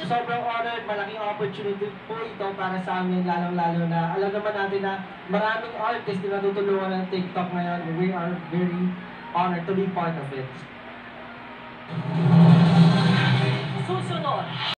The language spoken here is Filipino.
sobrang honored, malaking opportunity po ito para sa amin, lalong-lalo na alam naman natin na maraming artists na natutulungan ng TikTok ngayon. We are very honored to be part of it. Susunod.